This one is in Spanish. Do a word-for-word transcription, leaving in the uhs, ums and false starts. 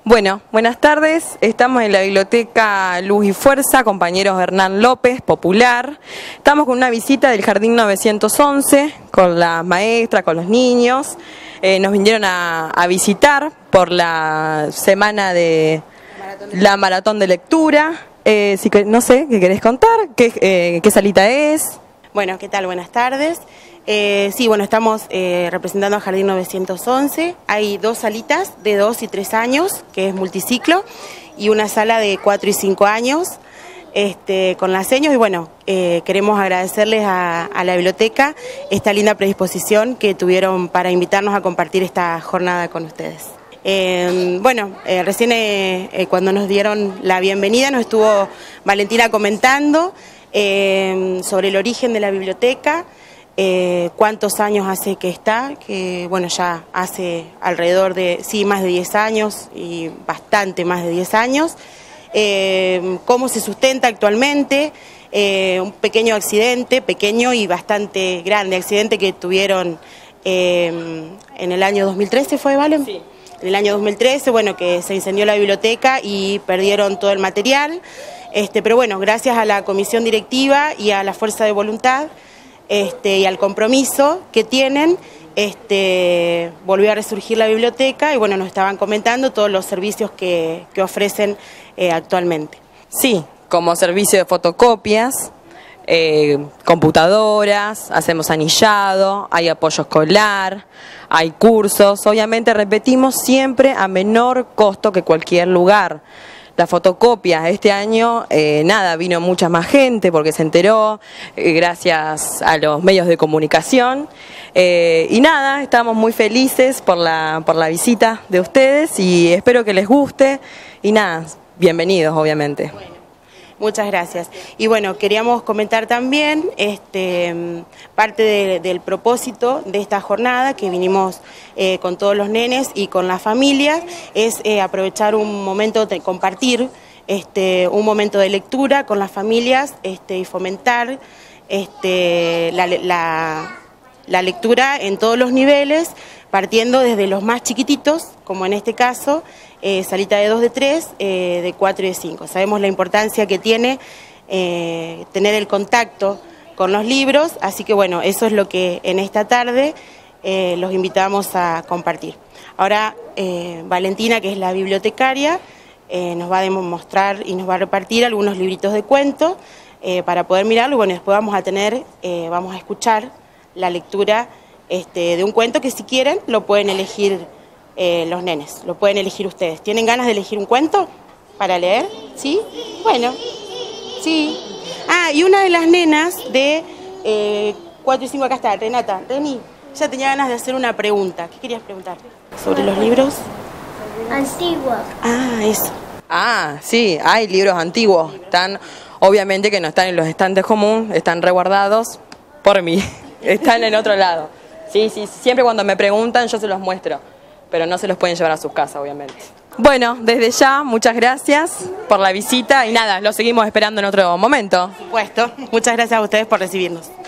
Bueno, buenas tardes. Estamos en la Biblioteca Luz y Fuerza, compañeros Hernán López, Popular. Estamos con una visita del Jardín novecientos once, con la maestra, con los niños. Eh, nos vinieron a, a visitar por la semana de la maratón de lectura. Eh, si, no sé, ¿qué querés contar? ¿Qué, eh, qué salita es? Bueno, ¿qué tal? Buenas tardes. Eh, sí, bueno, estamos eh, representando al Jardín novecientos once. Hay dos salitas de dos y tres años, que es multiciclo, y una sala de cuatro y cinco años, este, con las seños. Y bueno, eh, queremos agradecerles a, a la biblioteca esta linda predisposición que tuvieron para invitarnos a compartir esta jornada con ustedes. Eh, bueno, eh, recién eh, eh, cuando nos dieron la bienvenida nos estuvo Valentina comentando eh, sobre el origen de la biblioteca. Eh, cuántos años hace que está, que bueno, ya hace alrededor de, sí, más de diez años y bastante más de diez años, eh, cómo se sustenta actualmente, eh, un pequeño accidente, pequeño y bastante grande accidente que tuvieron eh, en el año dos mil trece, ¿fue, Valen? Sí. En el año dos mil trece, bueno, que se incendió la biblioteca y perdieron todo el material, este, pero bueno, gracias a la comisión directiva y a la fuerza de voluntad, Este, y al compromiso que tienen, este, volvió a resurgir la biblioteca y bueno, nos estaban comentando todos los servicios que, que ofrecen eh, actualmente. Sí, como servicio de fotocopias, eh, computadoras, hacemos anillado, hay apoyo escolar, hay cursos, obviamente repetimos siempre a menor costo que cualquier lugar. La fotocopia, este año, eh, nada, vino mucha más gente porque se enteró, eh, gracias a los medios de comunicación. Eh, y nada, estamos muy felices por la, por la visita de ustedes y espero que les guste. Y nada, bienvenidos, obviamente. Bueno, muchas gracias. Y bueno, queríamos comentar también este, parte de, del propósito de esta jornada que vinimos eh, con todos los nenes y con las familias, es eh, aprovechar un momento de compartir, este, un momento de lectura con las familias este, y fomentar este, la, la, la lectura en todos los niveles, partiendo desde los más chiquititos, como en este caso, eh, salita de dos, de tres, eh, de cuatro y de cinco. Sabemos la importancia que tiene eh, tener el contacto con los libros, así que bueno, eso es lo que en esta tarde eh, los invitamos a compartir. Ahora eh, Valentina, que es la bibliotecaria, eh, nos va a demostrar y nos va a repartir algunos libritos de cuentos eh, para poder mirarlo y bueno, después vamos a tener, eh, vamos a escuchar la lectura Este, de un cuento que si quieren lo pueden elegir eh, los nenes, lo pueden elegir ustedes. ¿Tienen ganas de elegir un cuento para leer? ¿Sí? Bueno, sí. Ah, y una de las nenas de eh, cuatro y cinco, acá está, Renata. Reni, ya tenía ganas de hacer una pregunta. ¿Qué querías preguntar? ¿Sobre los libros? Antiguos. Ah, eso. Ah, sí, hay libros antiguos. Están, obviamente que no están en los estantes comunes, están resguardados por mí. Están en otro lado. Sí, sí, siempre cuando me preguntan yo se los muestro, pero no se los pueden llevar a sus casas, obviamente. Bueno, desde ya, muchas gracias por la visita y nada, lo seguimos esperando en otro momento. Por supuesto. Muchas gracias a ustedes por recibirnos.